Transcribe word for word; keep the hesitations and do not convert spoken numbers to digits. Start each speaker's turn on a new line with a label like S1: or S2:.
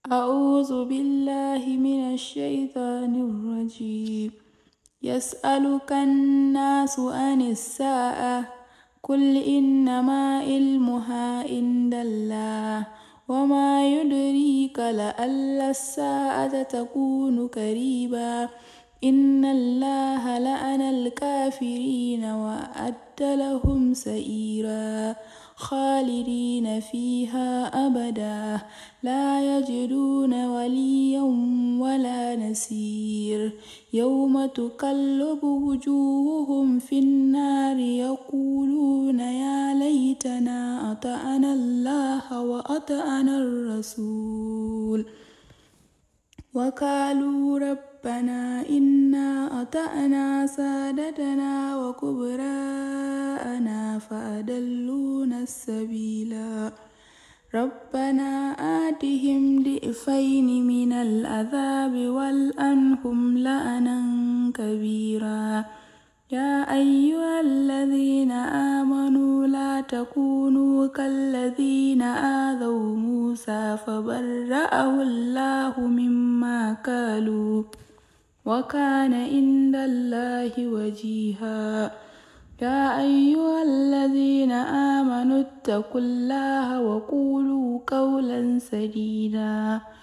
S1: أعوذ بالله من الشيطان الرجيم. يسألك الناس عن الساعة قل إنما علمها عند الله وما يدريك لعل الساعة تكون قريبا إن الله لعن الكافرين وأعد لهم سعيرا خالدين فيها أبدا لا يجدون وليا ولا نصير يوم تقلب وجوههم في النار يقولون يا ليتنا أطعنا الله وأطعنا الرسول وقالوا ربنا إنا أطعنا سادتنا وكبراءنا فأضلونا السبيلا ربنا آتهم ضعفين من العذاب والعنهم لعنا كبيرا يا أيها الذين آمنوا لا تكونوا كالذين آذوا موسى فبرأه الله مما قالوا وكان عند الله وجيها يا أيها الذين آمنوا اتقوا الله وقولوا قولا سديدا